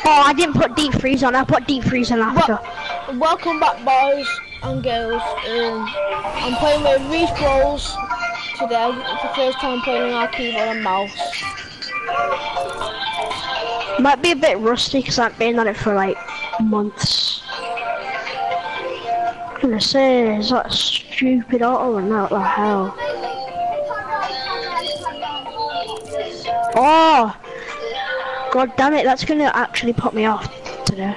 Oh, I didn't put deep freeze on. I put deep freeze on after. Welcome back, boys and girls. I'm playing with Reese Bros today. It's the first time playing on our keyboard and mouse. Might be a bit rusty because I've been on it for like months. I'm gonna say, is that stupid auto or not? What the hell? Oh! God damn it, that's gonna actually put me off today.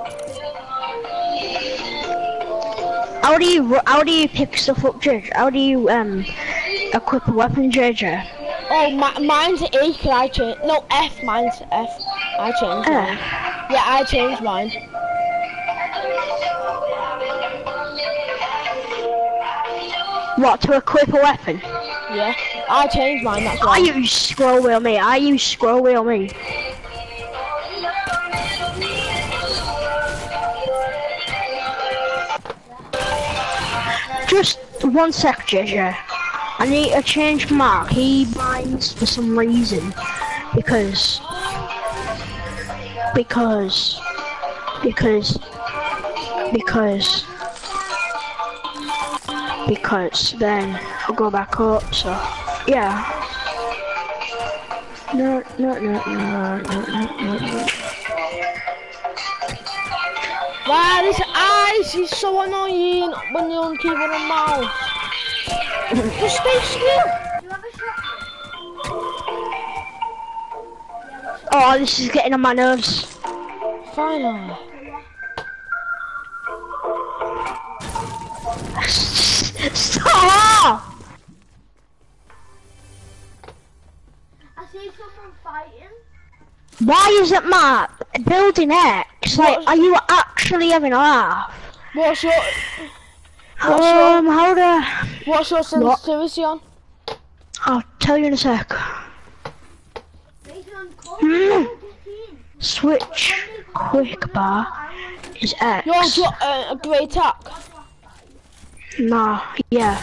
How do you pick stuff up, Judge? How do you equip a weapon, Judge? Oh, mine's E, can I change? No, F, mine's F. I changed mine. Yeah, I changed mine. What, to equip a weapon? Yeah, I changed mine, that's why. I use scroll wheel, mate. I use scroll wheel, mate. Just 1 sec, JJ. I need to change Mark. He binds for some reason. Because then I'll go back up, so yeah. No. Wow, this ice is so annoying when you're on keyboard and mouse. Just stay still. Oh, this is getting on my nerves. Finally. Stop! I see someone fighting. Why is it Mark building X? Like, are you actually having a laugh? What's your sensitivity on? I'll tell you in a sec. Switch quick bar is X. You want a grey attack? Nah, yeah.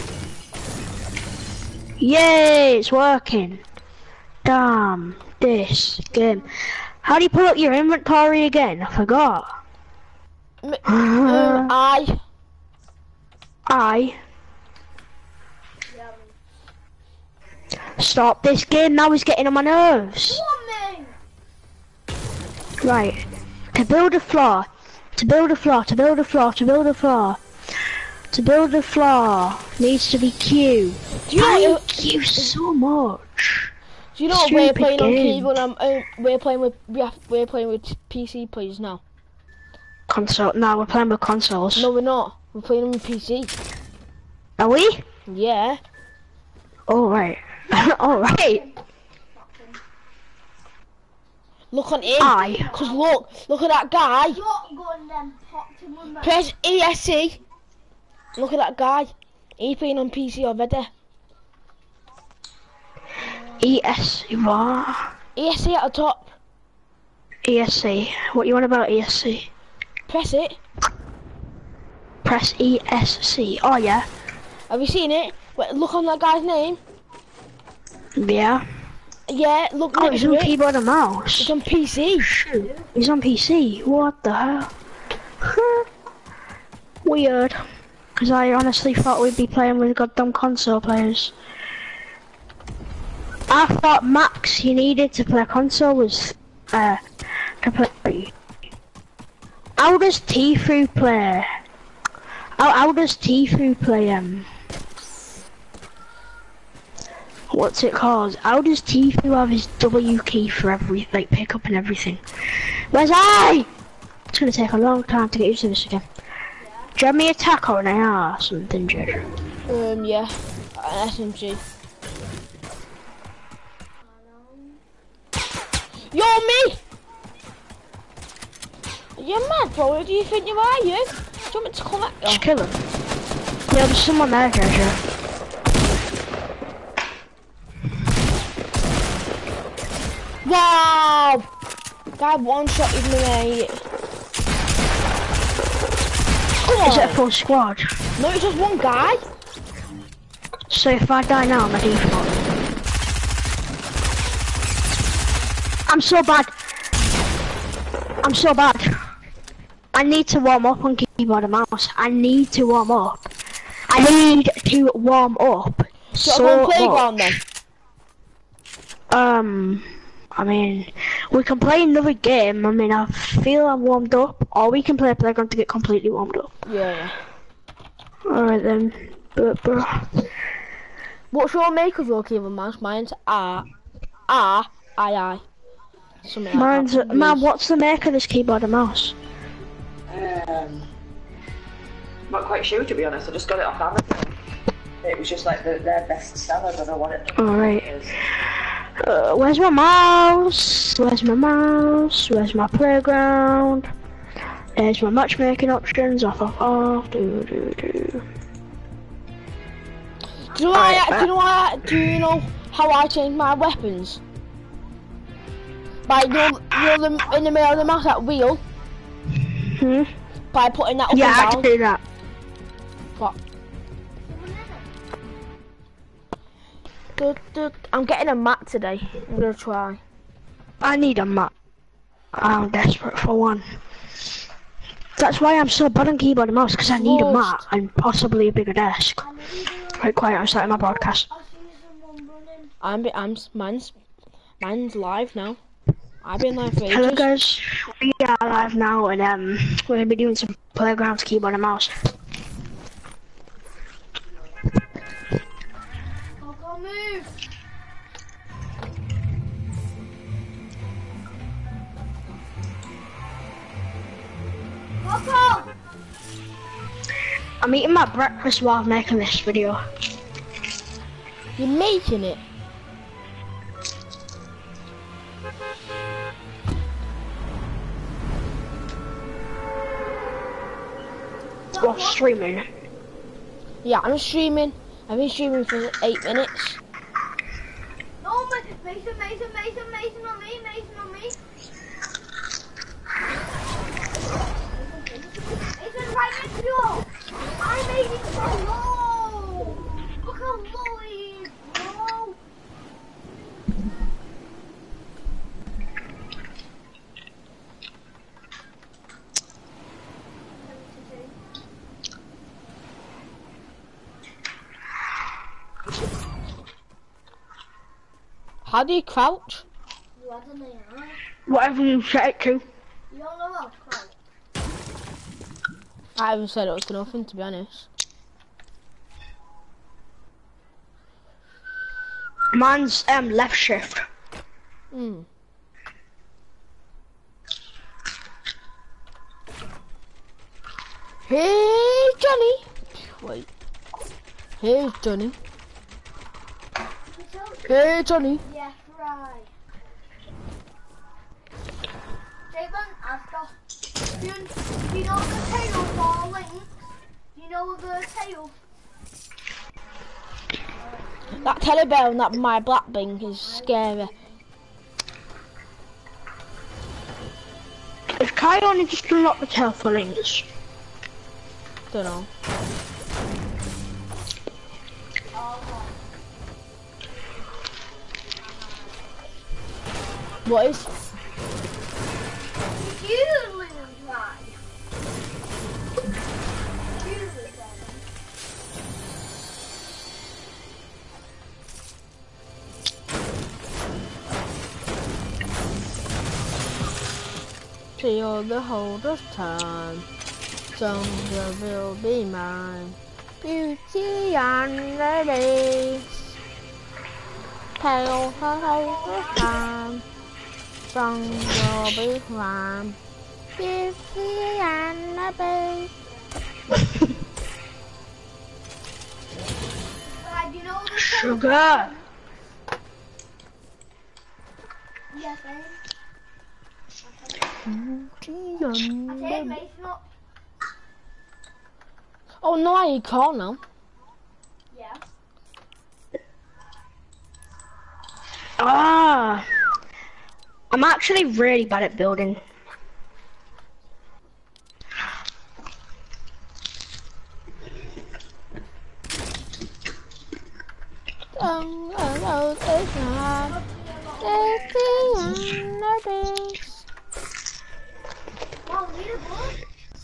Yay, it's working. Damn, this game. How do you pull up your inventory again? I forgot. I. Stop, this game now is getting on my nerves. Right, to build a floor needs to be Q. I hate Q so much. Do you know what we're playing on keyboard and we're playing with PC players now? Console? No, we're playing with consoles. No, we're not. We're playing on PC. Are we? Yeah. All right. All right. Look on him. Cause look at that guy. Press ESC. Look at that guy. He's playing on PC already. ESC, what? ESC at the top. ESC. What you want about ESC? Press it. Press ESC. Oh yeah. Have you seen it? Wait, look on that guy's name. Yeah. Yeah, look next to it. Oh, he's on keyboard and mouse. He's on PC. Shoot. He's on PC. What the hell? Weird. Because I honestly thought we'd be playing with goddamn console players. I thought max you needed to play console was to play. How does Tfue play? How does Tfue play what's it called? How does Tfue have his W key for every pickup and everything? Where's I? It's gonna take a long time to get used to this again. Do you have me attack or an AR or something, Jed? Yeah, an SMG. You're me! You're mad, bro. Who do you think you are, you? Do you want me to come at you? Just kill him. Yeah, there's someone there, Jed. Wow! Guy one-shotted me, mate. Is it a full squad? No, it's just one guy. So if I die now, I'm a default. I'm so bad. I'm so bad. I need to warm up on keyboard and mouse. I need to warm up. I need to warm up. So on playground then. I mean, we can play another game. I mean, I feel I'm warmed up, or we can play a playground to get completely warmed up. Yeah. Alright then, bro. What's your make of your keyboard mouse? Mine's I. Something like Mine's, that. man, what's the make of this keyboard and mouse? Not quite sure, to be honest. I just got it off Amazon. It was just like their best seller. I don't know what it Alright. is. Where's my mouse? Where's my mouse? Where's my playground? There's my matchmaking options. Off. Do you know how I change my weapons? By in the middle of the mouse, that wheel. By putting that up Yeah, I and can down. do that. What? I'm getting a mat today. I'm gonna try. I need a mat. I'm desperate for one. That's why I'm so bad on keyboard and mouse, because I need a mat and possibly a bigger desk. Quite quiet, I'm starting my broadcast. Mine's live now. I've been live for ages. Hello guys, we are live now, and we're gonna be doing some playgrounds, keyboard and mouse. Go move. Coco! I'm eating my breakfast while I'm making this video. You're making it. Well, streaming. Yeah, I'm streaming. I've been streaming for 8 minutes. No, Mason on me. Mason right next to you. I made it so low. Look how low he is, bro. How do you crouch? Whatever you set it to. You don't know how to crouch. I haven't said it was nothing, to be honest. Mine's left shift. Hey, Johnny. Wait. Hey, Johnny. Hey, Johnny. Yeah, right. Jalen, after. Do you know the tail for Lynx? Do you know the tail? That teddy bear and that my black bing is scary. If Kai only just unlocked the tail for Lynx. Don't know. What is? You lose, right? You lose, Till the whole of time, someday will be mine. Beauty and the beast, tale the whole of time. Song will be mine. Beauty and the beast. Right, you know the Sugar. Yes, babe. Beauty I and said the Mason up. Oh no, I call now. Yeah. Ah. I'm actually really bad at building. Oh, leaderboard.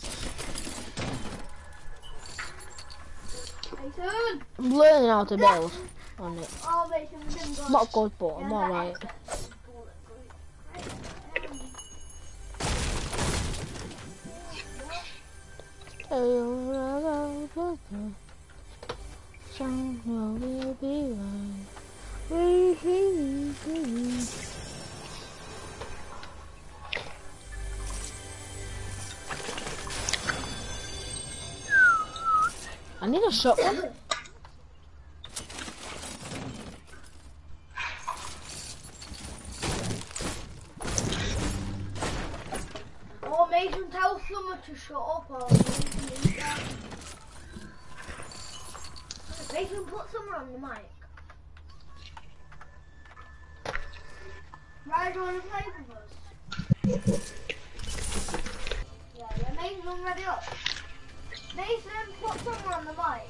Mason. I'm learning how to build on it. Oh, Mason, we didn't go. Not good, but I'm alright. Will be right. I need a shotgun. Oh, Mason, tell someone to shut up or Mason, Mason, put someone on the mic. Right, do you want to play with us? Yeah, Mason, I'm ready up. Mason, put someone on the mic.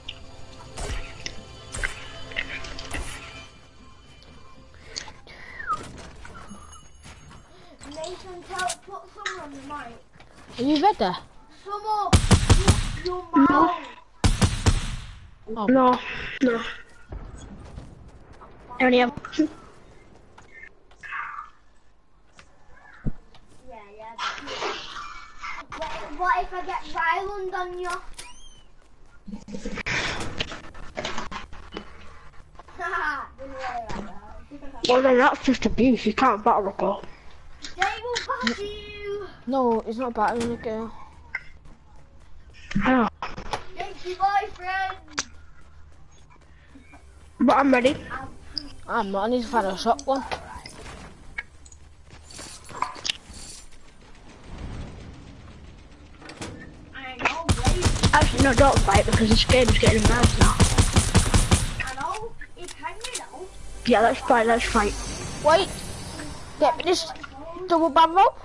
Mason, put someone on the mic. Are you ready? Someone, your mouth. Oh. No. I only have. Yeah. What if I get violent on you? Haha, didn't worry about that. Well, then that's just abuse. You can't battle a girl. They will bash you. No, it's not battling a girl. Oh. It's your boyfriend. But I'm ready. I'm not. I need to find a shotgun. I know, wait. Actually, no, don't fight because this game is getting mad now. I know. It's hanging out. Yeah, let's fight. Wait. Get me this double barrel.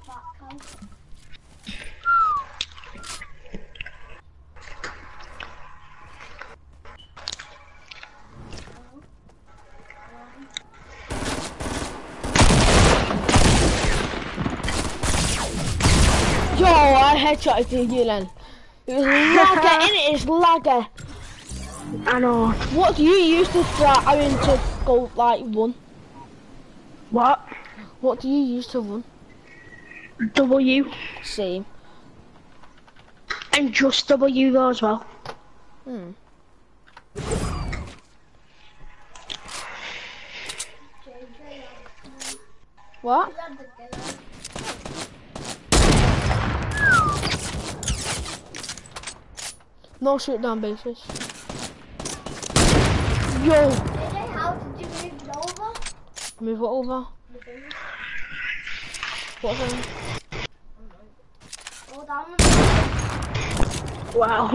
Yo, I headshotted you then. It was lagger, innit? It's lagger. I know. What do you use to start having to go like run? What? What do you use to run? W. Same. And just W though as well. What? No shoot down bases. Yo! How did you move it over? Move it over. What's that? Go down. Wow.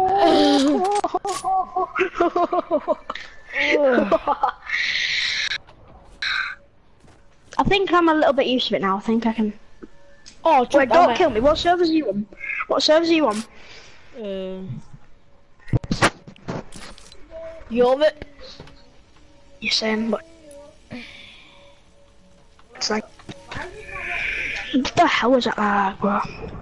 I think I'm a little bit used to it now. I think I can. Oh, Wait, don't kill me. What servers are you on? You're it. You're saying, but it's like, what the hell was that like, bro?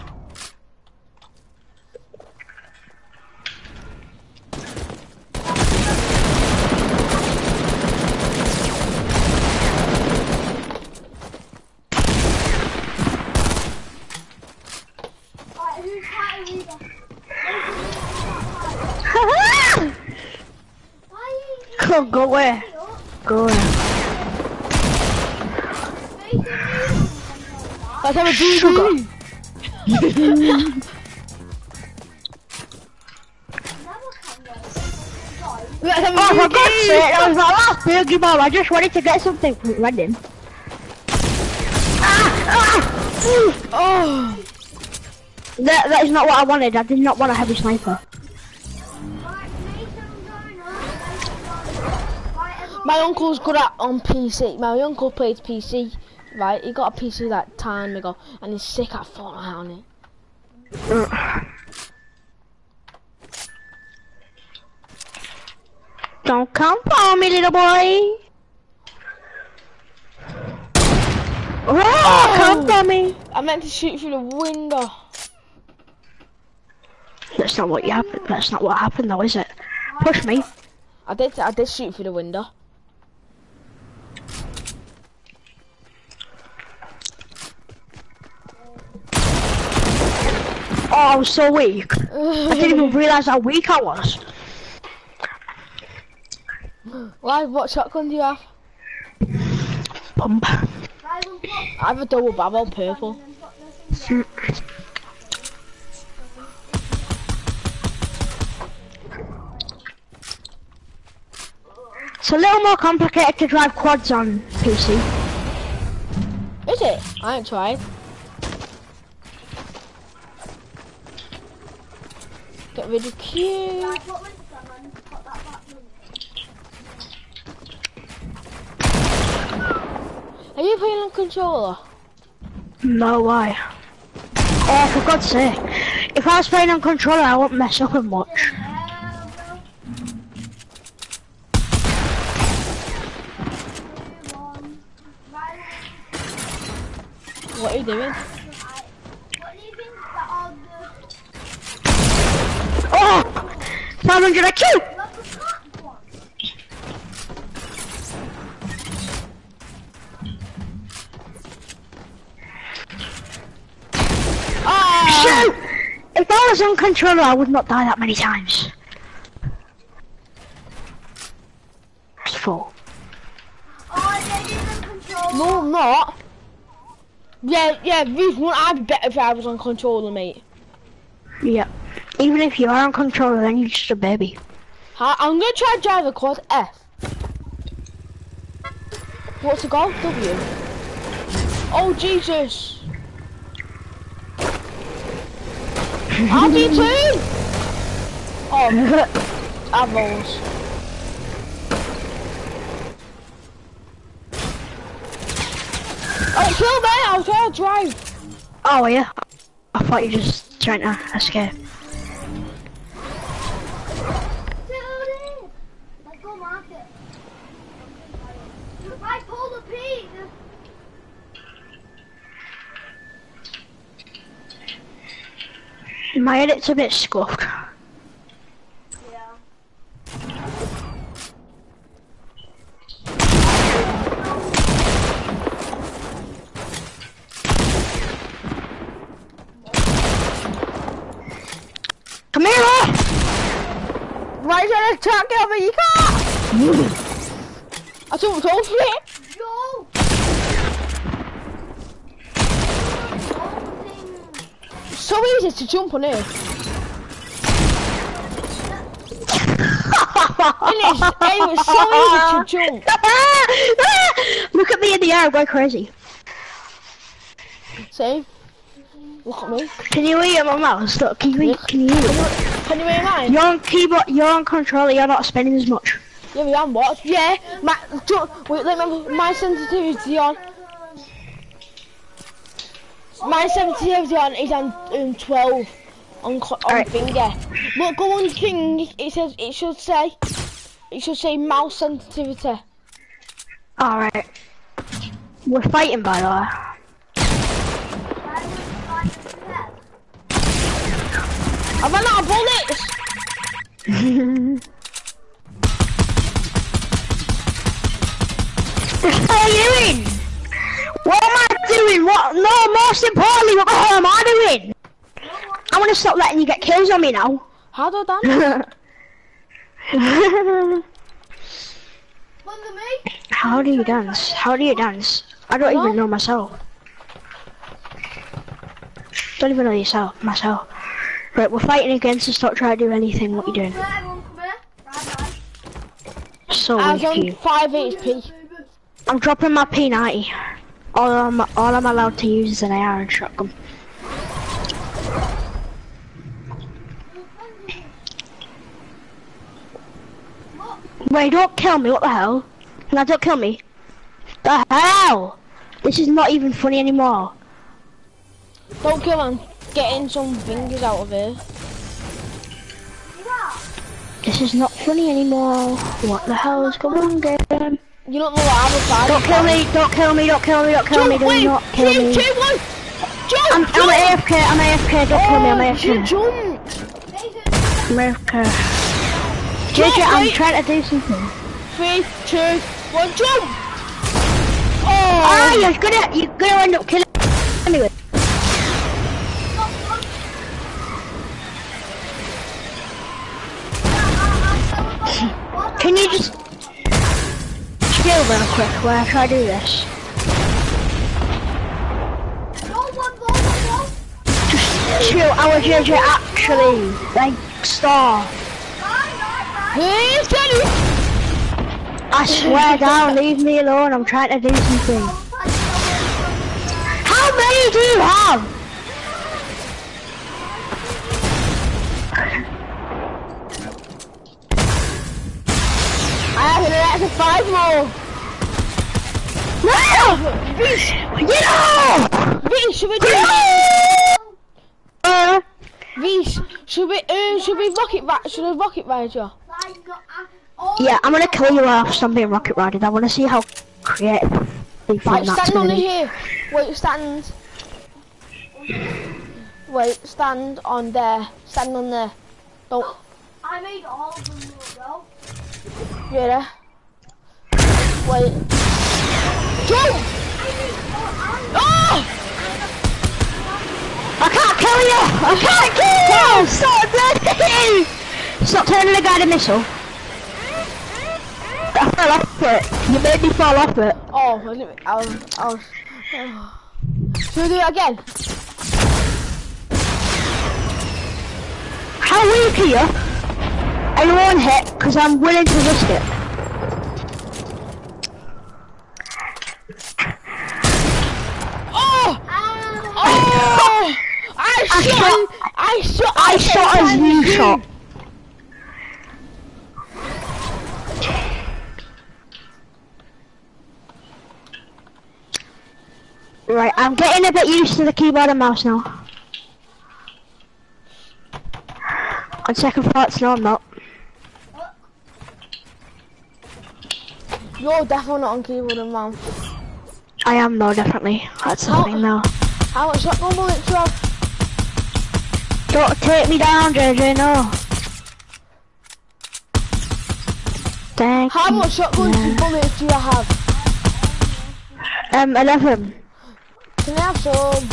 Go away. Go away. Let's have a GG. Let's have a Oh, for God's GG. sake, that was my last boogie ball. I just wanted to get something random. Oh. That is not what I wanted. I did not want a heavy sniper. My uncle's good at on PC. My uncle plays PC, right? He got a PC that time ago, and he's sick at Fortnite on it. Don't come for me, little boy. Oh, come for me. I meant to shoot through the window. That's not what you happened. That's not what happened, though, is it? Push me. I did shoot through the window. Oh, I was so weak. I didn't even realise how weak I was. Why? What shotgun do you have? Pump. I have a double barrel purple. It's a little more complicated to drive quads on PC. Is it? I ain't tried. Get rid of Q. Are you playing on controller? No, why? Oh, for God's sake. If I was playing on controller, I wouldn't mess up as much. What are you doing? Oh! 500 IQ! Shoot! If I was on controller, I would not die that many times. It's full. No, I'm not. Yeah, Reese, wouldn't I be better if I was on controller, mate? Yeah. Even if you are on controller, then you're just a baby. I'm gonna try to drive the quad F. What's the goal? W. Oh, Jesus. RB2! Oh, apples. Oh, kill me! I was trying to drive. Oh, yeah. I thought you were just trying to escape. Let's go market. I pulled a pig. My edit's a bit scuffed. Yeah. Come here! Right, trying to attack it, but you can't! I took over it! Yo! So easy to jump on it. It was so easy to jump. Look at me in the air, I'm going crazy. See? Look at me. Can you hear my mouse? Look, can you hear it? Can you hear mine? You're on keyboard, you're on controller, you're not spinning as much. Yeah, we am what? Yeah, wait, let me, my sensitivity on. My sensitivity on is on 12 on Right. finger. But go on thing, it should say mouse sensitivity. Alright. We're fighting, by the way. I've run out of bullets! What are you doing? What am I doing? What? No, most importantly, what the hell am I doing? I want to stop letting you get kills on me now. How do I dance? How do you dance? How do you dance? I don't even know myself. Don't even know yourself, myself. Right, we're fighting again, so stop trying to do anything. What you doing? So I was weak, on you. 5 HP. I'm dropping my P90. All I'm allowed to use is an AR and shotgun. Wait, don't kill me, what the hell? No, don't kill me. The hell? This is not even funny anymore. Don't kill him. Getting some fingers out of here. This is not funny anymore. What the hell is going on, game? You don't know what I was bad. Don't kill me, don't kill me, don't kill me, don't kill me, do not kill me. 3, 2, 1. Jump! I'm AFK, don't kill me, I'm AFK. You jumped! America. JJ, I'm trying to do something. 3, 2, 1, jump! Oh, you're gonna end up killing anyway. Can you just chill real quick while I try to do this? Just chill. Our JJ actually like star. Please, Jenny! I swear down, leave me alone. I'm trying to do something. How many do you have? I have an extra 5 more. No! Reese! Get off! Reese, should we do Reese, should we rocket ride you? Yeah, I'm gonna kill you off something rocket riding. I wanna see how creative they find Right, that stand on to be. here. Wait, stand. Wait, stand on there. Stand on there. Don't. I made all of them go. You there? Wait. Jump! Oh! I can't kill you! I can't kill you! Stop bloody! Stop turning the guided missile. I fell off it. You made me fall off it. Oh, I'll. Should we do it again? How weak are you? I won't hit because I'm willing to risk it. Oh! Oh! I shot as you shot. Right, I'm getting a bit used to the keyboard and mouse now. On second thoughts, no, I'm not. You're definitely not on keyboard and mouse. I am though, definitely. That's the thing now. How much shotgun bullets you have? Don't take me down, JJ, no. Thank How you. much shotgun bullets do you have? 11. Can I have some?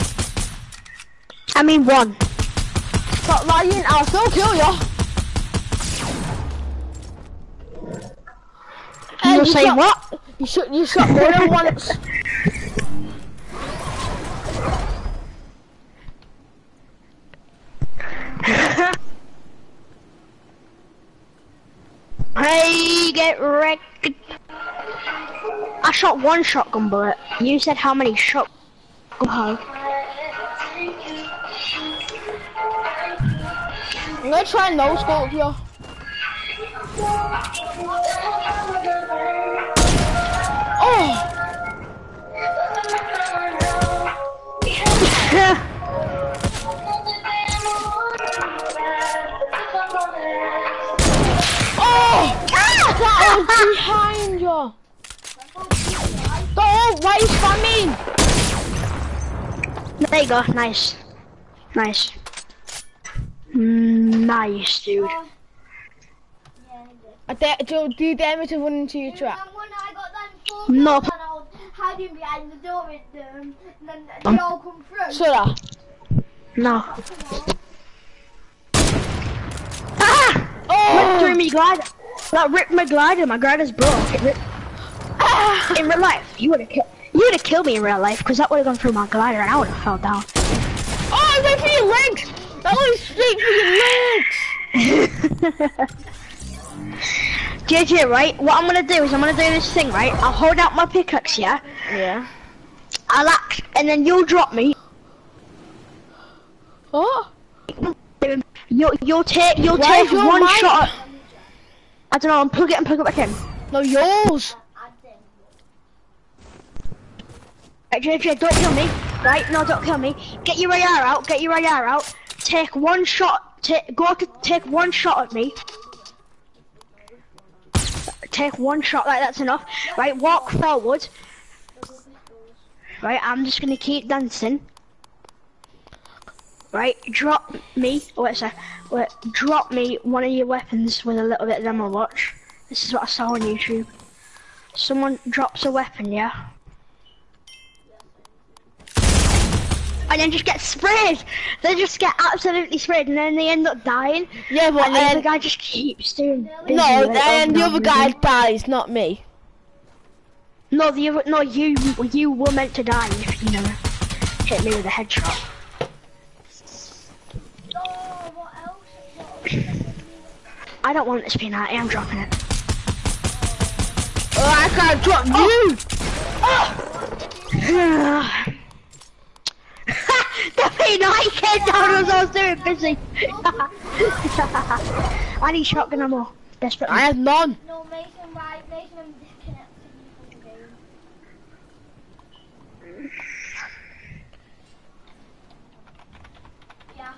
I mean 1. Stop lying, I'll still kill you. You were saying what? You shot more than once. Hey, get wrecked. I shot 1 shotgun bullet. You said how many shotgun have? I'm gonna try and no scope you. Oh! Oh! That was behind you! Don't waste spamming! There you go, nice. Nice. Nice, dude. Do you dare me to run into your trap? And when I got them 4 No. kills and I was hiding behind the door with them, and then they all come through. Should I? No. Ah! Oh! Ripped through me glider. That ripped my glider. My glider's broke. It ripped. Ah! In real life, you would have killed me in real life because that would have gone through my glider and I would have fell down. Oh, I went for your legs! That went straight for your legs! JJ, right? What I'm gonna do is I'm gonna do this thing, right? I'll hold out my pickaxe, yeah? Yeah. I'll act, and then you'll drop me. Oh? You'll take your 1 mic? shot. I don't know. Unplug it and plug it back in. No, yours! Right, JJ, don't kill me. Right? No, don't kill me. Get your AR out. Get your AR out. Take 1 shot. Take 1 shot at me. Take 1 shot. Like that's enough. Right? Walk forward. Right? I'm just gonna keep dancing. Right, drop me. Oh, wait a sec. Wait, drop me one of your weapons with a little bit of ammo. Watch. This is what I saw on YouTube. Someone drops a weapon, yeah, and then just get sprayed. They just get absolutely sprayed, and then they end up dying. Yeah, but and the other guy just keeps doing. no, and the other guy dies, not me. No, you were meant to die if you never hit me with a headshot. Oh, what else? I don't want this penalty. I'm dropping it. Oh, I can't drop you. The penalty came down as I was doing busy. I need shotgun ammo. Desperately. I have none. No, Mason, right? Mason, I'm disconnecting you from the game. Yeah.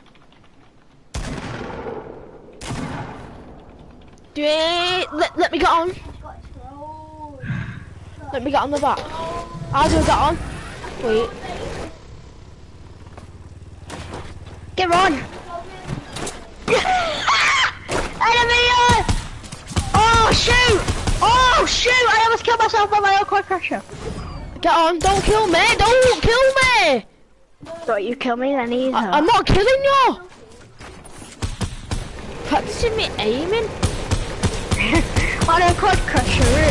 Do it. Let me get on. He's got trolled. Let me get on the back. How do I get on? Wait. Get on. Enemy! Oh shoot! Oh shoot! I almost killed myself by my own quad crusher. Get on. Don't kill me. Don't kill me. Don't you kill me then either. I'm not killing you. Practicing me aiming. On a quad crusher.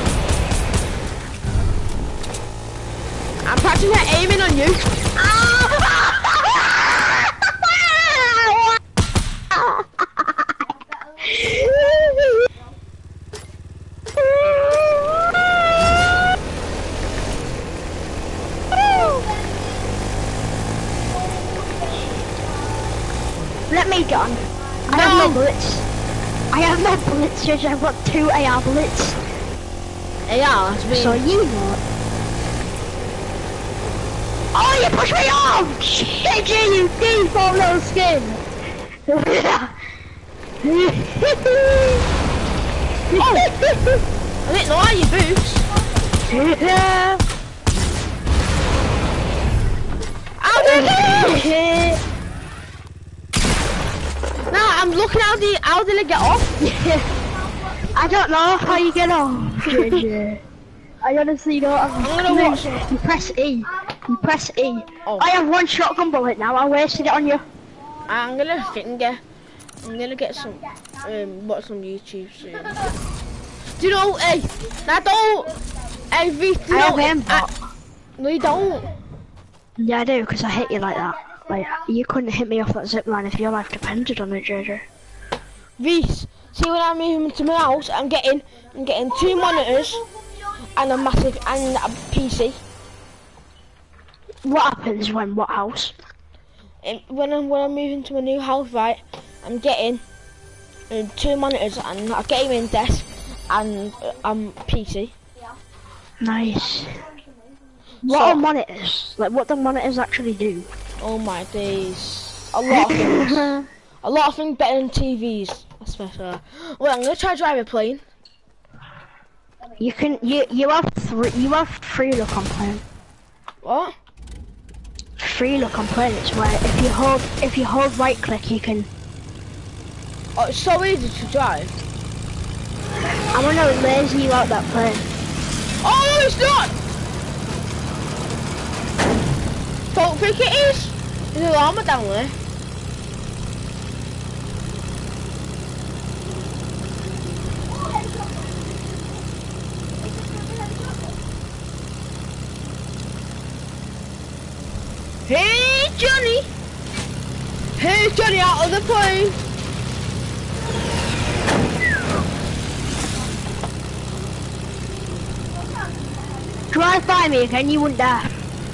I'm practicing my aiming on you. Let me gun. I have no bullets. I have no bullets, Judge. I've got 2 AR bullets. AR, that's me. So you know. Oh, you pushed me off! Shit, you default little skin! Oh! I didn't know how you boots. How did it? Now I'm looking how did it get off? I don't know how you get off, JJ. I honestly don't. I'm gonna watch it. You press E. You press E. Oh. I have 1 shotgun bullet now. I wasted it on you. I'm gonna get some watch some YouTube soon. Do you know? Hey, now don't. Hey, Reece, do you I know? have aimbot. No, you don't. Yeah, I do, because I hit you like that. Like, you couldn't hit me off that zip line if your life depended on it, JJ. Reece, see when I'm moving to my house, I'm getting 2 monitors and a massive and a PC. What happens when what house? And when I'm moving to a new house, right, I'm getting 2 monitors and a gaming desk and PC. Nice. What are monitors? Like, what do monitors actually do? Oh my days. A lot of things. A lot of things better than TVs, especially. Wait, I'm gonna try drive a plane. You have 3 look on plane. What? 3 look on plane. It's where if you hold right click you can. Oh, it's so easy to drive. I wanna laser you out that plane. Oh, it's not! Don't think it is. There's an armor down there. Hey, Johnny! Hey, Johnny, out of the plane! Drive by me again, you wouldn't dare.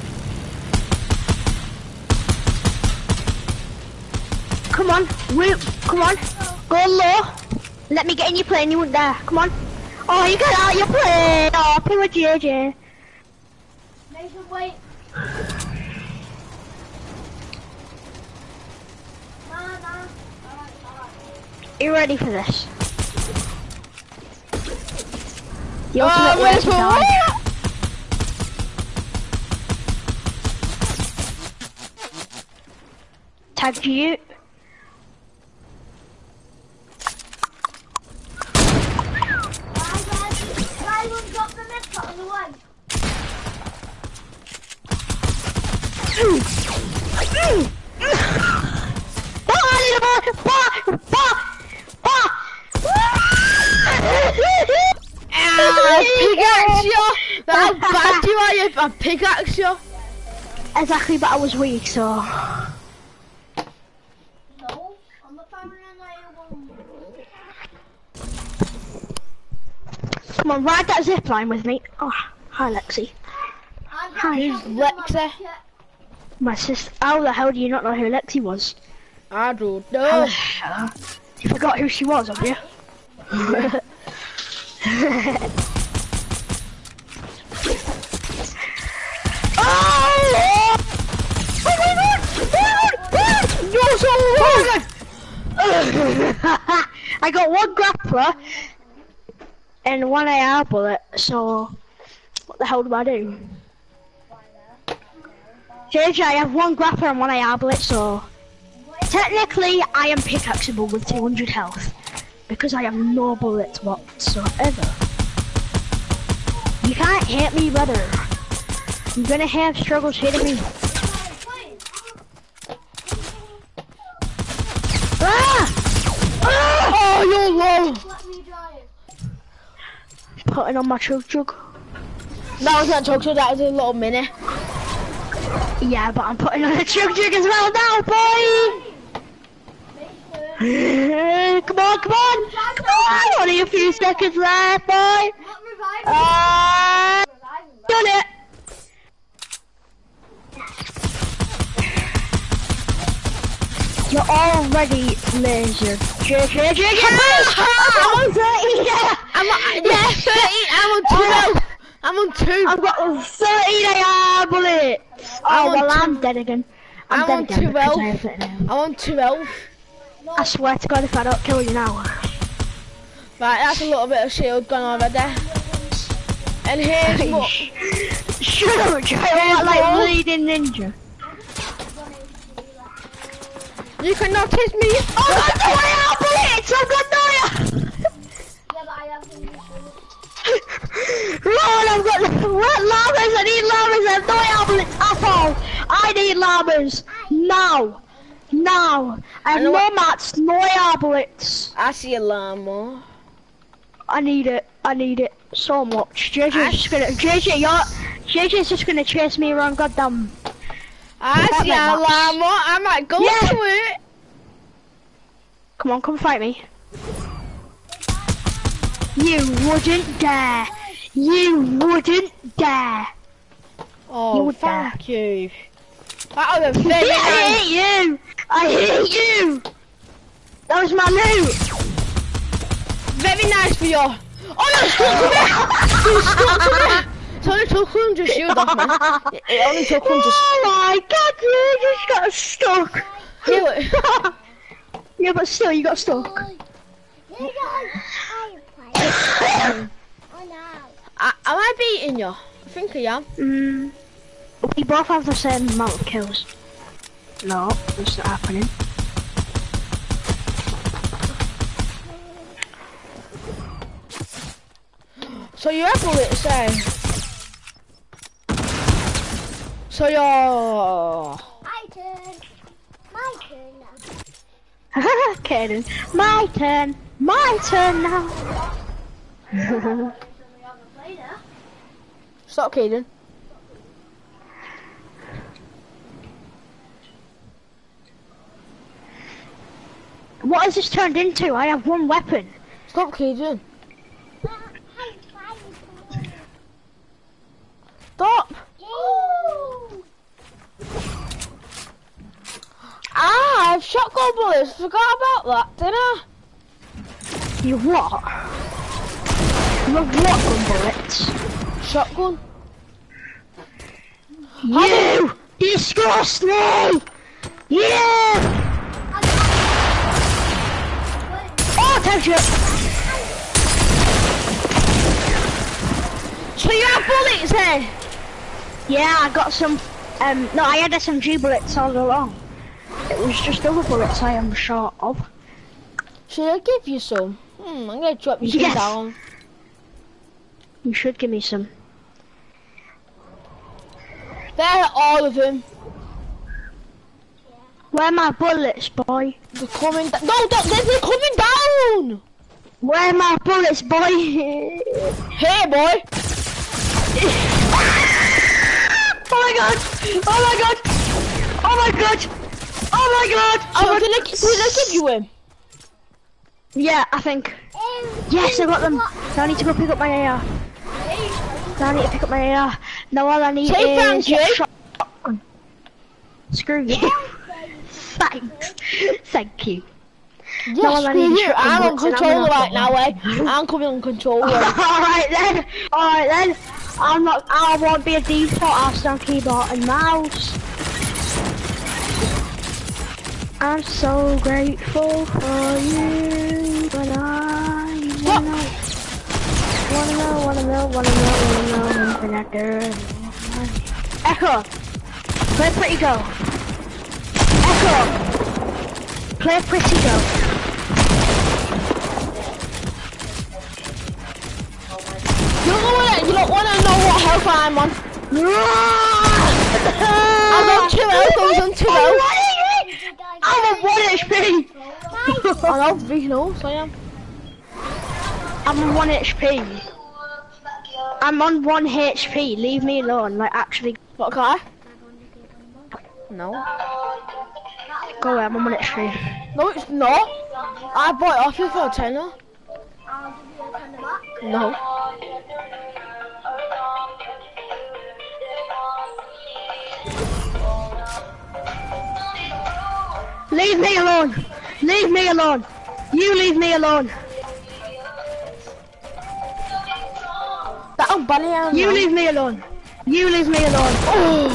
Come on, come on, go low. Let me get in your plane, you wouldn't dare. Come on. Oh, you got out of your plane. Oh, play with JJ. Nathan, wait. Nah. Are you ready for this? The Oh, ultimate way where's to my die. tagged you. Ryland got the mid cut on the way. Pickaxe you! How bad you are if I pickaxe you? Exactly, but I was weak, so. No, I'm not finding an Come on, ride that zip line with me. Oh, hi Lexi. Who's Lexi? My sister. How the hell do you not know who Lexi was? I don't know. You forgot who she was, have you? Oh! I got one grappler and one AR bullet, so what the hell do I do? JJ, I have one grappler and one AR bullet, so technically I am pickaxeable with 200 health because I have no bullets whatsoever. You can't hit me, brother. You're gonna have struggles hitting me. Ah! Ah! Oh, you're low. Let me drive. Putting on my chug. That was not chug, that was a little mini. Yeah, but I'm putting on a chug as well now, boy! Come on! Only a few seconds left, boy! Let me revive. Done it! You're already laser. JJ! I'm on 2. I've got 13 AR bullets! Oh, well, I'm dead again. I'm dead again because I have it now. I'm on 12. I swear to God if I don't kill you now. Right, that's a little bit of shield gone already. And here's what. Shut up, child, like bleeding ninja. You cannot hit me! Oh, I've got no AR bullets! I've got no AR! Yeah, but I have some Lord, I've got what llamas? I need llamas. I have no AR bullets at all. I need llamas now. I have no mats, no AR bullets. I see a llama. I need it so much. JJ's just gonna chase me around. Goddamn. I see a llama. I might go to it. Come on, come fight me. You wouldn't dare. You wouldn't dare. Oh, You would thank you. That was a very nice. I hate you. I hate you. That was my loot. Very nice for you. Oh no, you stuck to me. It only took 100 shield off, man. It only took 100. Oh my God, you just got stuck. Yeah, Yeah, but still, you got stuck. Oh no. am I beating you? I think I am. We both have the same amount of kills. No, that's not happening. So you have bullets, eh? So you're... My turn. My turn now. Kaden, my turn now. Stop, Caden. What has this turned into? I have one weapon. Stop, Caden. Stop. Ah, I have shotgun bullets. Forgot about that, didn't I? You what? You have what gun bullets? Shotgun. You disgust me! You! Oh, attention! So you have bullets, eh? Yeah, I got some, no, I had SMG bullets all along. It was just other bullets I am short of. Should I give you some? I'm gonna drop you some Yes. down. You should give me some. There, all of them. Where are my bullets, boy? They're coming down. No, they're coming down! Where are my bullets, boy? Hey, boy! Oh my god! Oh my god! Oh my god! Oh my god! So, did I give you him? Yeah, I think. Yes, I got them. Now I need to go pick up my AR. Now I need to pick up my AR. Now all I need Say is thank you. shotgun. Screw you. Thanks. Thank you. Now all Yes, I need is you. shotgun I'm on bullets and controller gonna- right now, eh? I'm coming on controller. Alright then. Alright then. I won't be a default. I'll stay on keyboard and mouse. I'm so grateful for you, but I wanna know anything I do. Echo, play Pretty Go. Echo, play Pretty Go. You don't wanna know what health I'm on. I'm on 2 health, I was on 2 health. I'm on 1 HP. I know, he knows I am. I'm on 1 HP. I'm on 1 HP. Leave me alone. Like actually, What, guy? No. go away. I'm on 1 HP. No, it's not. I bought it off you for a tenner. No. Leave me alone. Leave me alone. You leave me alone. That'll bunny out. You leave me alone. You leave me alone. Oh.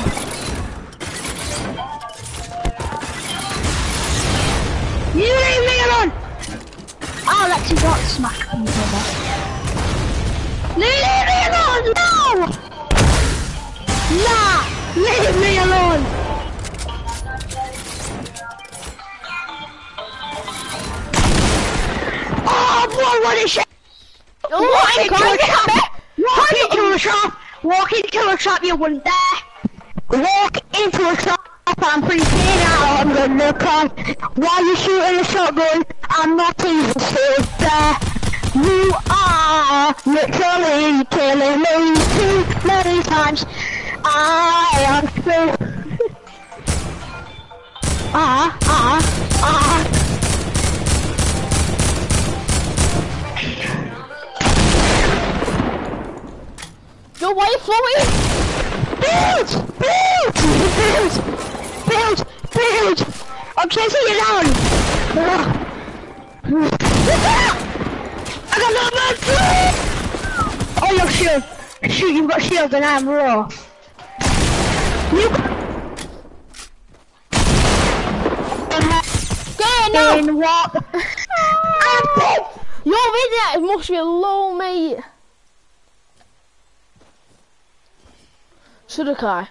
You leave me alone. Oh, Lexi got smack people. Leave me alone. No. Nah. Leave me alone. Oh, boy, what is shit? Oh, Walk into a shop. Walk into a shop. You wouldn't dare. Walk into a shop. I'm freaking out. I'm gonna come. Why you shooting a shotgun? I'm not even still there. You are literally killing me too many times. I am through. Yo, why are you floating? Build! I'm chasing you down! I got no man! Oh, you're shield! Shoot, you've got shield and I'm raw. You... Get no! In what? Yo, it must be low, mate. Sudakai.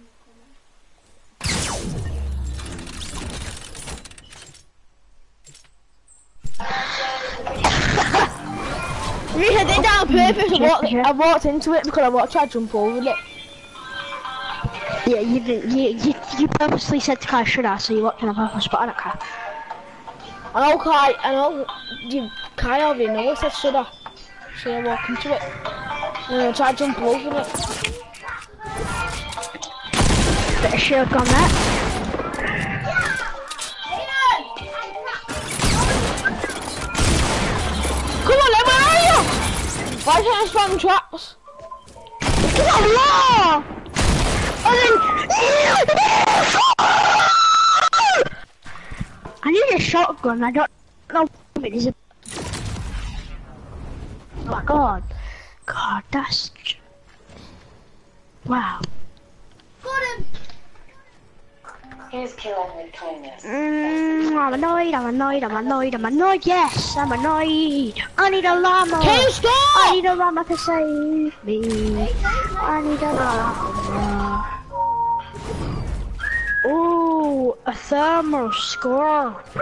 You did that on purpose. I walked into it because I tried to jump over it. Yeah, you didn't. You purposely said to Kai, should I? So you walked in on purpose, but I don't care. I know Kai. I know you. Kai already know I said should I? So I walked into it and I tried to jump over it. Bit of shield on that. Come on, where are you? Why can't I spam traps? Come on, law! I need a shotgun. I don't know if it is a. Oh my god. God, that's. Wow. Got him. Here's killing with kindness. I'm annoyed, yes, I'm annoyed. I need a llama. Can you stop? I need a llama to save me. I need a llama. Ooh. Ooh, a thermal score. Get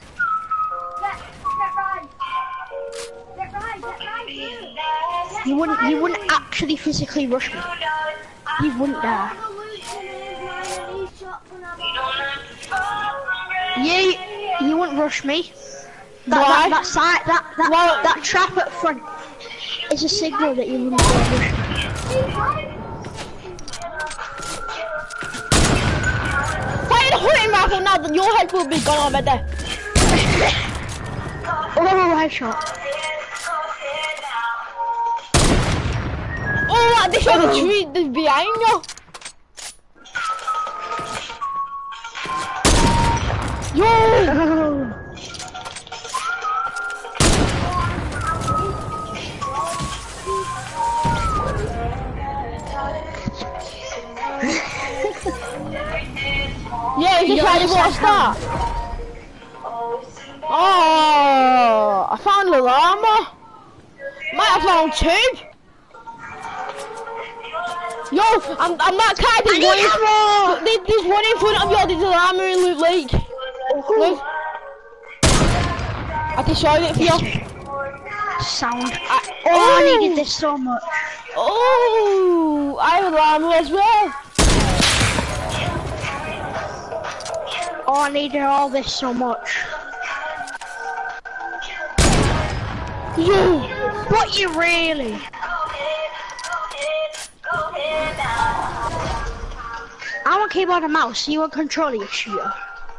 right. Get right, dude. You wouldn't actually physically rush me. You wouldn't dare. Yeah, you wouldn't rush me. Why? That trap at front is a signal that you wouldn't dare rush me. Fire the hunting rifle now, then your head will be gone over there. Oh, headshot. Oh, this is the tree that's behind you. Yo! Yeah, you just ready for a start. Oh, I found a llama. Might have found two. Yo, I'm not kidding. There's one in front of you. There's a llama in Loot Lake. Look. I can show it for you. Sound. I needed this so much. Oh, I have a llama as well. Oh, I needed all this so much. Yo, What you really? I want keyboard and mouse. You want controller, you shooter.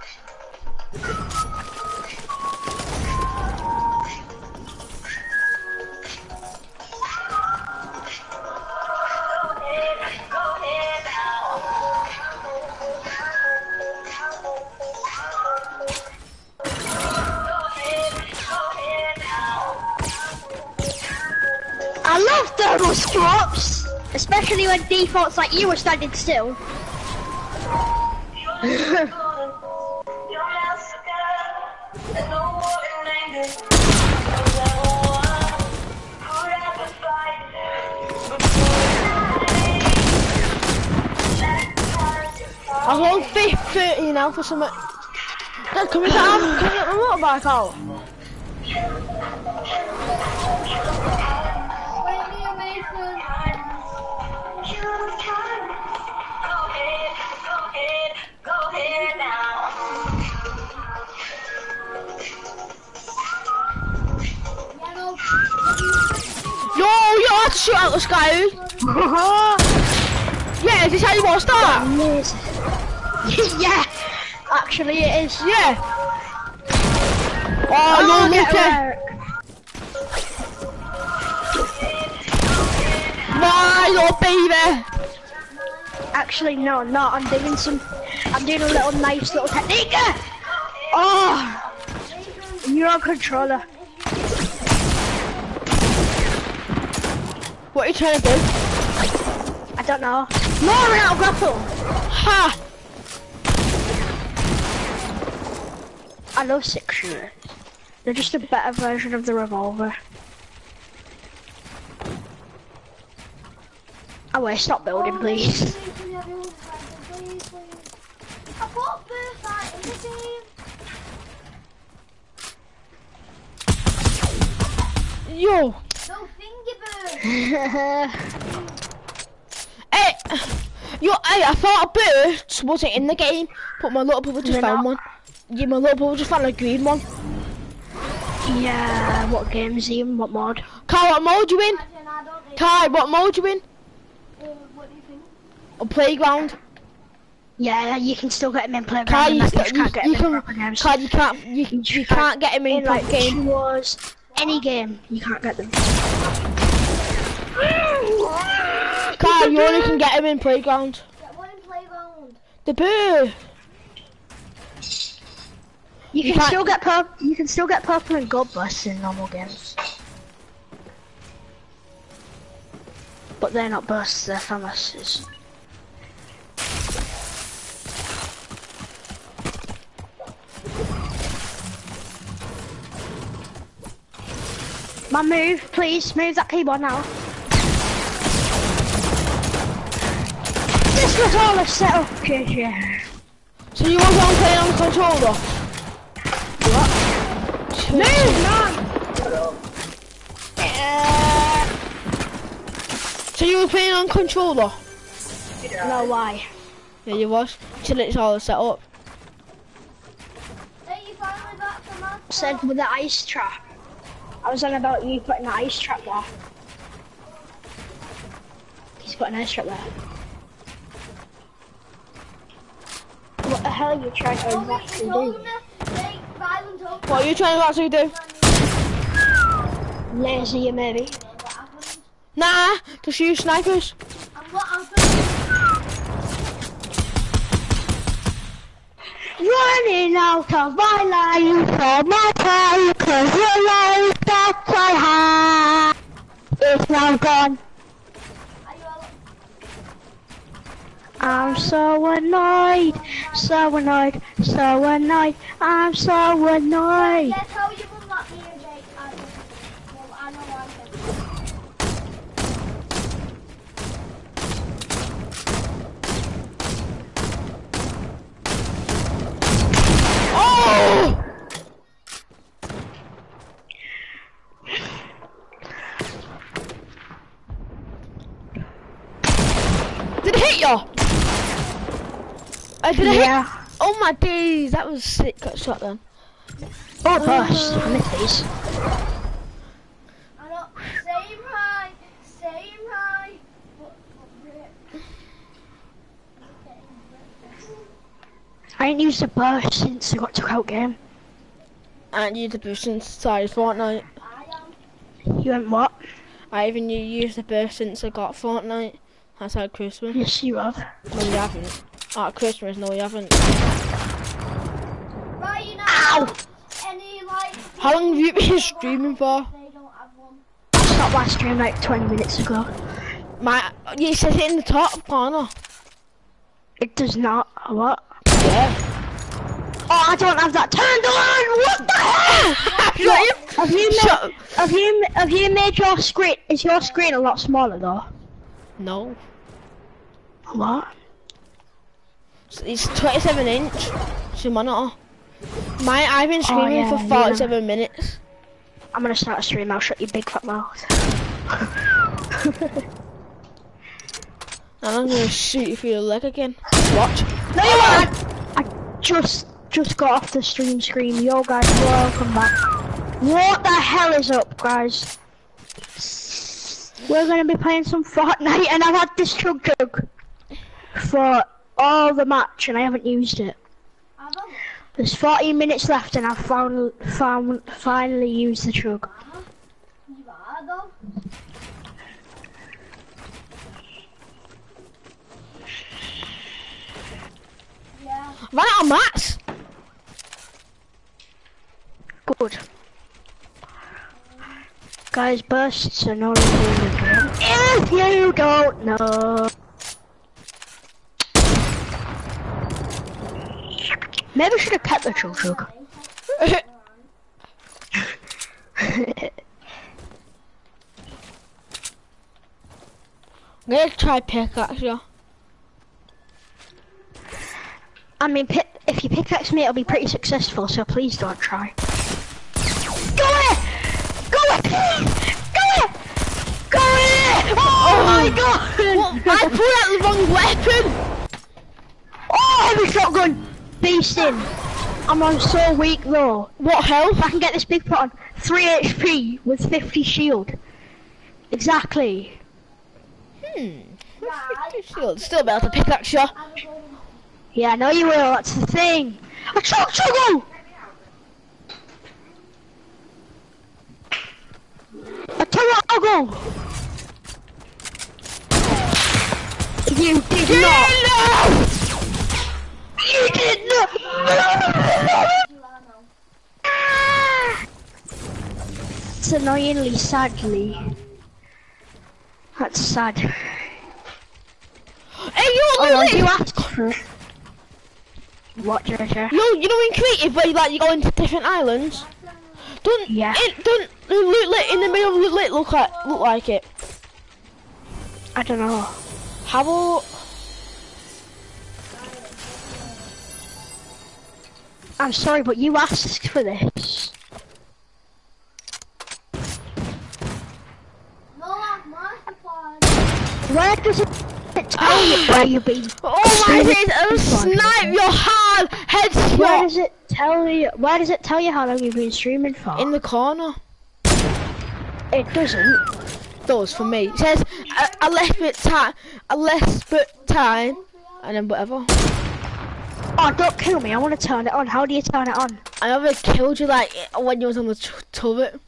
I love thermal scopes, especially when defaults like you were standing still. I'm on 30 now for something. Dad, can we get my motorbike out? Yo, you have to shoot out the sky. Yeah, is this how you want to start? Yeah, actually it is. Yeah. Oh, you're lucky. My little baby. Actually, no, I'm not. I'm doing a little nice little technique. Oh, you're on controller. What are you trying to do? I don't know. No, we're out of grapple. Ha! I love 6-shooter. They're just a better version of the revolver. Oh wait, stop building, please. I bought Birthright in the game. Yo! No fingerbird. Hey! Yo, hey, I thought a bird wasn't in the game, but my little brother just found one. Yeah, my little brother just found a green one. Yeah, what game is he in? What mod? Kai, what mode you in? Kai, what mode you in? What do you think? A playground. Yeah, you can still get him in playground. Kai, you just can't get him in proper games. Kai, you can't get him in like proper game. Wars, any game, you can't get them. Kai, you only can get him in playground. Get one in playground. The bird. You can still get purple. You can still get purple and gold busts in normal games, but they're not bursts. They're famas. Man, move, please. Move that keyboard now. This was all a setup, yeah. So you want to play on controller? What? Move, man! So you were playing on controller? No, why? Yeah, you was. Till it's all set up. Hey, you finally got some up. Said with the ice trap. I was on about you putting the ice trap there. He's put an ice trap there. What the hell are you trying to exactly do? What are you trying to actually do? Laser you maybe. Nah, just use snipers. Running out of my life for my time, cause your life that I had is now gone. I'm so annoyed, so annoyed, so annoyed, I'm so annoyed. That's how you will not be a Jake. Well, I know why. Oh! Did it hit you? Did it Yeah. hit? Oh my days, that was sick. Got shot then. Oh, burst. Misses. I know. Same high. Same high. I ain't used a burst since I got took out game. And you the boost since started Fortnite. You went what? I even used the burst since I got Fortnite. That's how Christmas. Yes, you have. No, you haven't. At Christmas, no, you haven't. Right, you know. Ow! Any like. How long have you been streaming for? They don't have one. I stopped my stream like 20 minutes ago. You said it in the top corner. It does not. What? Yeah. Oh, I don't have that turned on! What the hell? Have you made your screen? Is your screen a lot smaller though? No. What? It's 27 inch. It's your monitor. I've been streaming for 47 minutes. I'm gonna start a stream. I'll shut your big fat mouth. And I'm gonna shoot you through your leg again. Watch. No, you won't. I just got off the stream screen. Yo, guys, welcome back. What the hell is up, guys? We're gonna be playing some Fortnite, and I've had this chug for all the match, and I haven't used it. There's 14 minutes left, and I've finally used the chug. You are though. Yeah. Run out of mats. Good. Guys, bursts are no longer in the game. If you don't know. Maybe I should have kept the chug. I'm gonna try pickaxe you. I mean, if you pickaxe me, it'll be pretty successful, so please don't try. Go away! Go away, please! Go away! Go away! Oh my god! Well, I pulled out the wrong weapon! Oh, heavy shotgun! Beasting! I'm on so weak though. What health? If I can get this big pot on 3 HP with 50 shield. Exactly. Shield. Still be able to pickaxe you. Yeah, I know you will, that's the thing. A chuggle! A toggle! You did not! You did not! It's annoyingly sadly. That's sad. Hey, you asked for it. What, Treasure? No, you know in creative where you go into different islands? Don't Yeah. Don't loot lit in the middle of loot lit look like it? I don't know. How about I'm sorry, but you asked for this. No, that's masterclass. Where does it tell you where you've been? Oh my days, I'll snipe your hard Where headshot does it tell you? Where does it tell you how long you've been streaming for? in the corner. It doesn't. Does for me. It says a less bit time, and then whatever. Oh, don't kill me. I want to turn it on. How do you turn it on? I never killed you like when you was on the turret.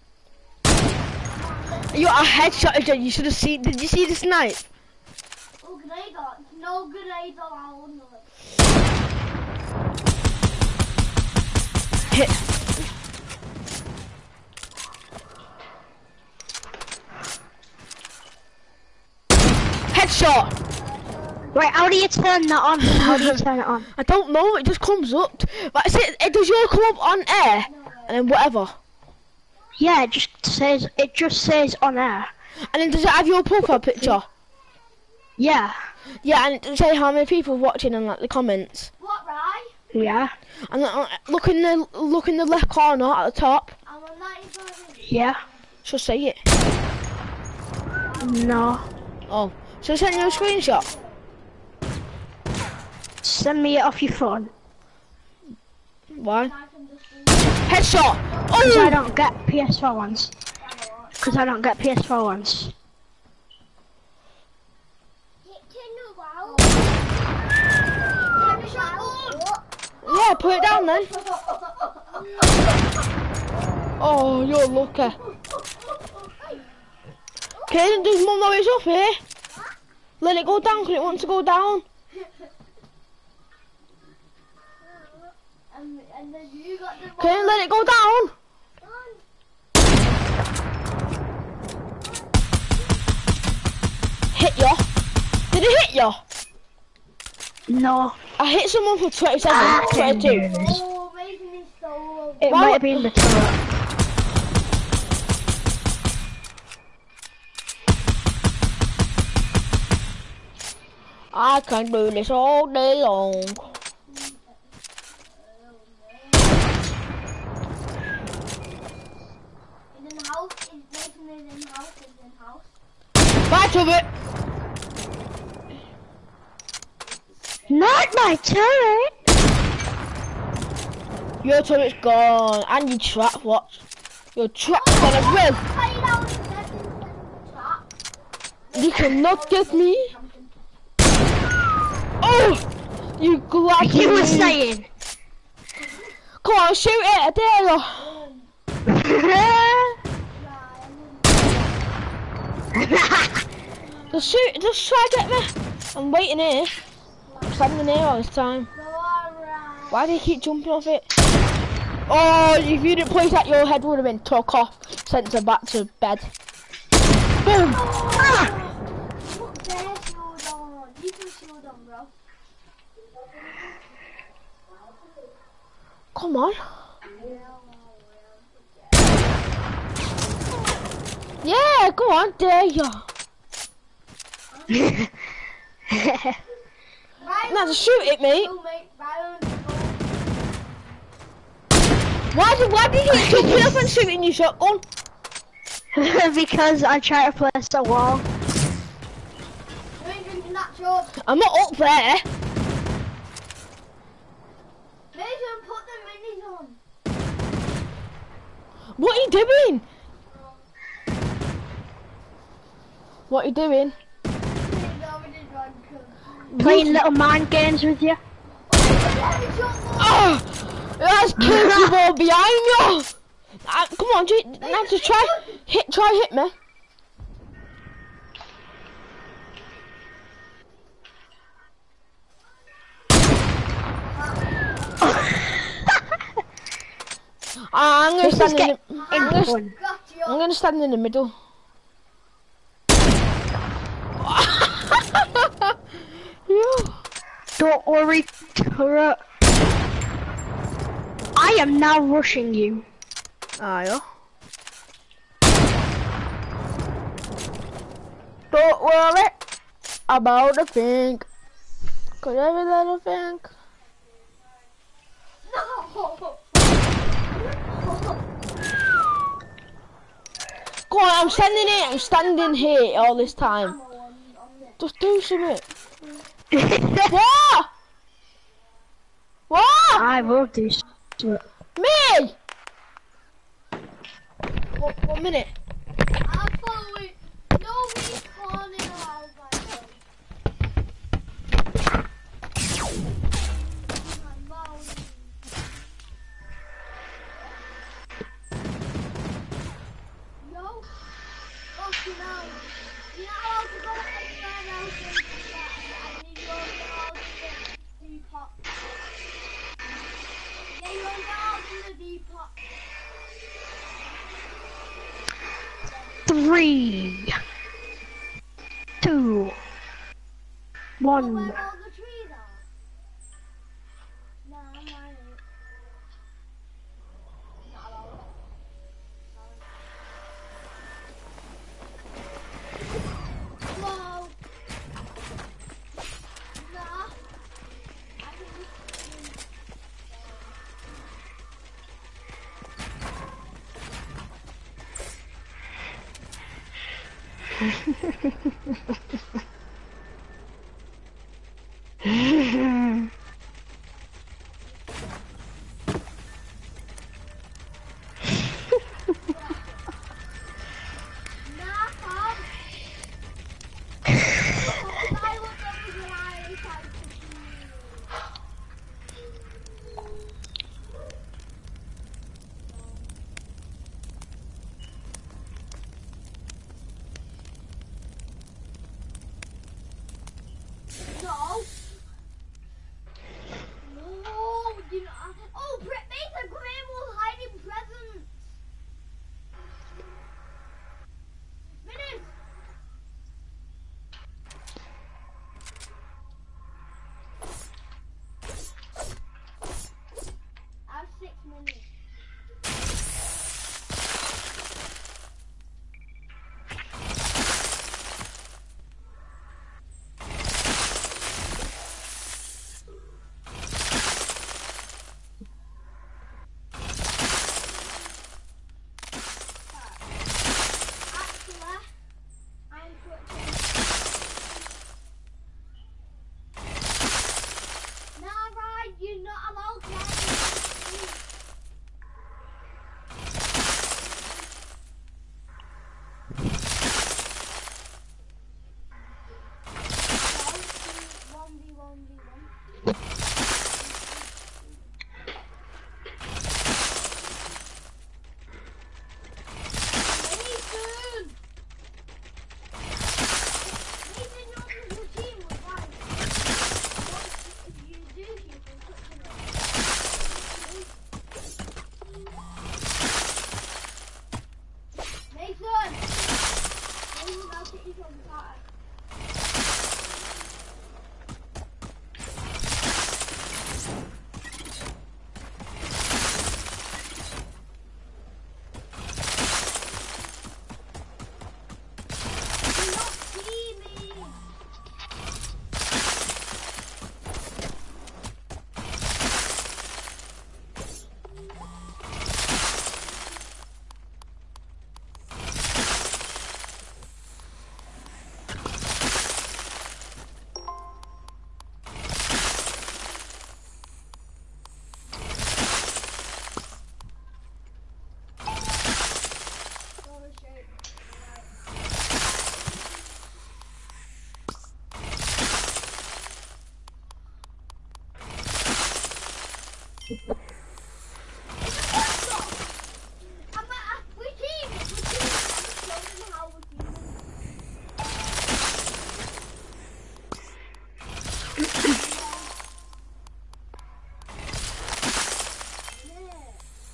You got a headshot again. You should have seen. Did you see the snipe? Oh, grenade on. No grenade allowed. Hit. Headshot. Right, how do you turn that on? How do you turn it on? I don't know. It just comes up. But does yours come up on air and then whatever? Yeah, it just says on air. And then does it have your profile picture? Yeah. Yeah, and it say how many people watching and like the comments. What, right? Yeah. And look in the left corner at the top. I'm on 90%. Yeah. Should say it. No. Oh, should I send you a screenshot? Send me it off your phone. Why? Headshot! Because I Oh! don't get PS4 ones. Because I don't get PS4 ones. Yeah, put it down then. Oh, you're lucky. Okay, does mum know it's up here? Let it go down because it wants to go down. And then you got the Okay, let it go down. Hit ya. Did it hit ya? No. I hit someone for 27, I can't 22. do this. Oh, making this so It Why might would- have been the turret. I can do this all day long. in the house. Is making it in house. Is in house. Back of it. Not my turret! Your turret's gone. And your trap, watch. Your trap's gone as well. Tie it down in seconds. Trap. You cannot get me. Oh! You glad You were saying. Come on, shoot it, I dare you. Just shoot, just try to get me. I'm waiting here. I'm standing here all this time. Why do you keep jumping off it? Oh, if you didn't place that, your head would have been took off, sent to back to bed. Boom! Put their shield on. You can shield on, bro. Come on. Yeah, go on, dare you. Now just shoot it, mate. Why did you keep jumping up and shooting your shotgun? Because I try to place a wall. I'm not up there. Put the minis on. What are you doing? What are you doing? Playing little mind games with you. Oh! That's killed you all behind you! Come on, now just try hit me. I'm gonna stand in the, I'm gonna stand in the middle. Yeah. Don't worry, turret. I am now rushing you. Yeah. Don't worry about a thing. 'Cause every little thing. No! Go on, I'm standing here. I'm standing here all this time. Just do something. What? What? I will do something. Me? 1 minute. I'm following. No respawning allowed by phone. No. Oh, you know. You're not allowed to go anywhere else than that. And you're only allowed to the depot. Yeah, you're only allowed to the depot. 3, 2, 1. Where all the trees are? No, I'm right. Not allowed. Whoa. Nah. I think no. No, you know. Oh, Mason, come in. We'll hide in presents. Minutes. I have 6 minutes. Actually, I'm switching. Nah, right, you're not allowed to have it. One v one. Nathan! Nathan, your routine was right. What you do, you can put them in. Nathan! Nathan, I'll take you from the car. Do not see me! Sorry, shape. We team! I'm just showing you how we're teaming. Yeah.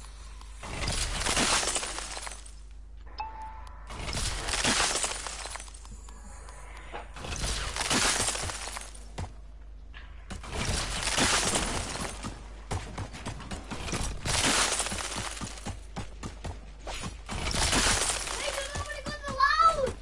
Nathan, nobody was allowed!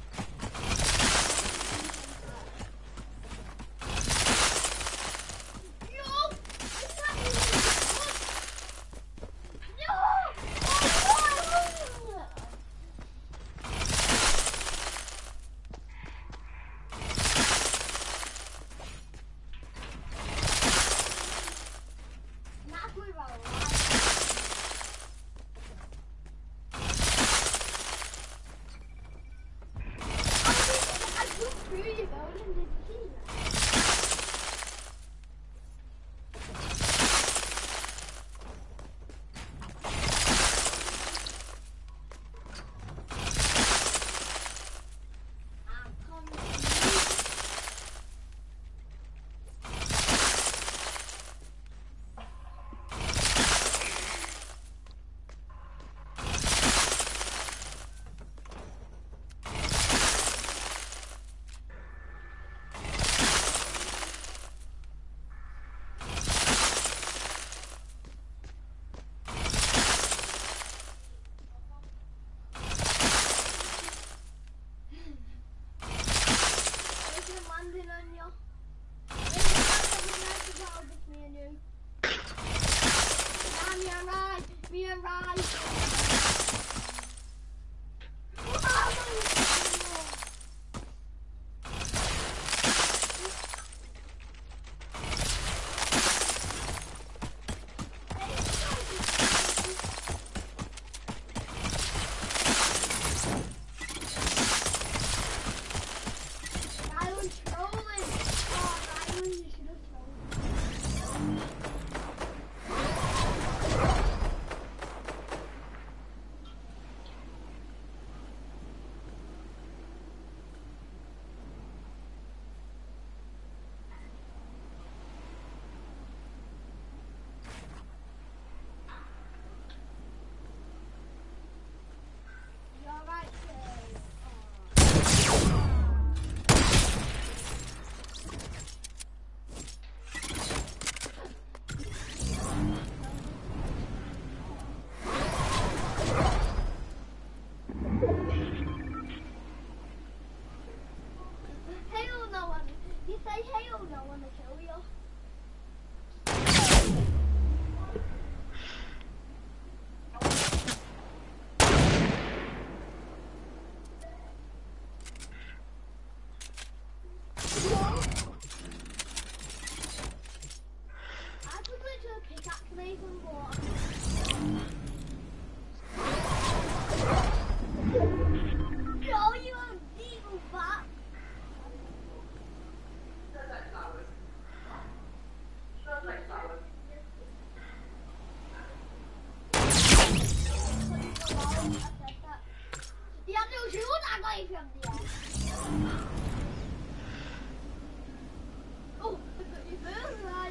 Oh, I got your bird right.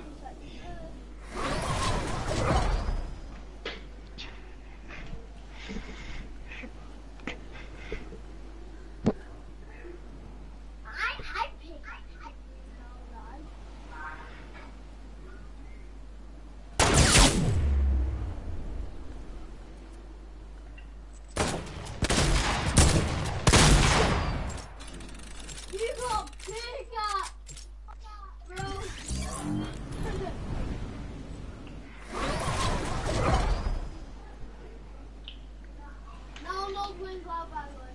I pick. You got pick up, bro. No wins out by the way.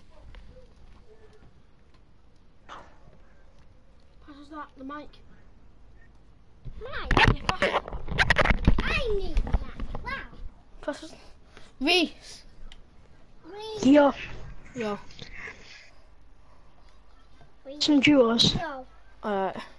The mic. Reese. Yo, Yo. some duos. No. Alright.